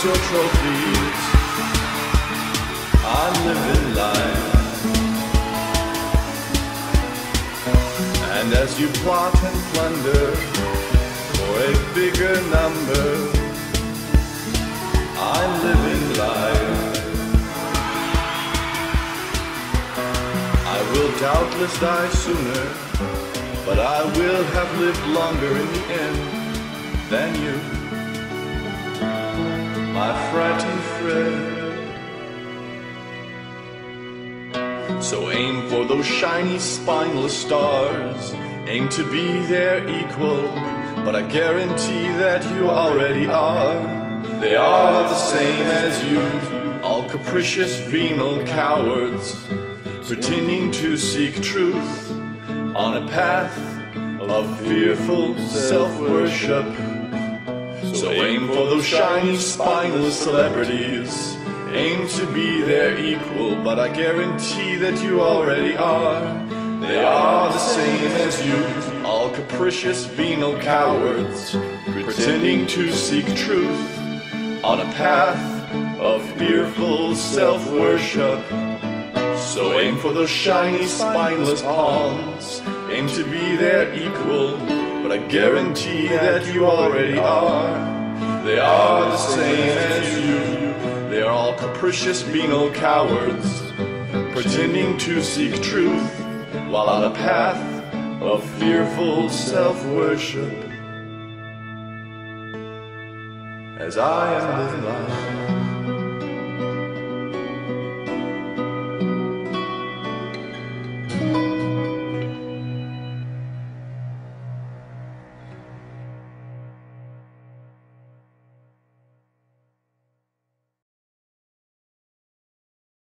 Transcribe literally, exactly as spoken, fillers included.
achievements or trophies. I'm living life. And as you plot and plunder for a bigger number, I'm living life. I will doubtless die sooner, but I will have lived longer in the end than you, my frightened friend. So aim for those shiny, spineless stars. Aim to be their equal, but I guarantee that you already are. They are the same as you, all capricious, venal cowards, pretending to seek truth on a path of fearful self-worship. So aim for those shiny, spineless celebrities. Aim to be their equal, but I guarantee that you already are. They are the same as you, all capricious, venal cowards, pretending to seek truth on a path of fearful self-worship. So aim for those shiny, spineless palms. Aim to be their equal, but I guarantee that you already are. They are the same as you. They are all capricious, venal cowards, pretending to seek truth while on a path of fearful self-worship. As I am living life.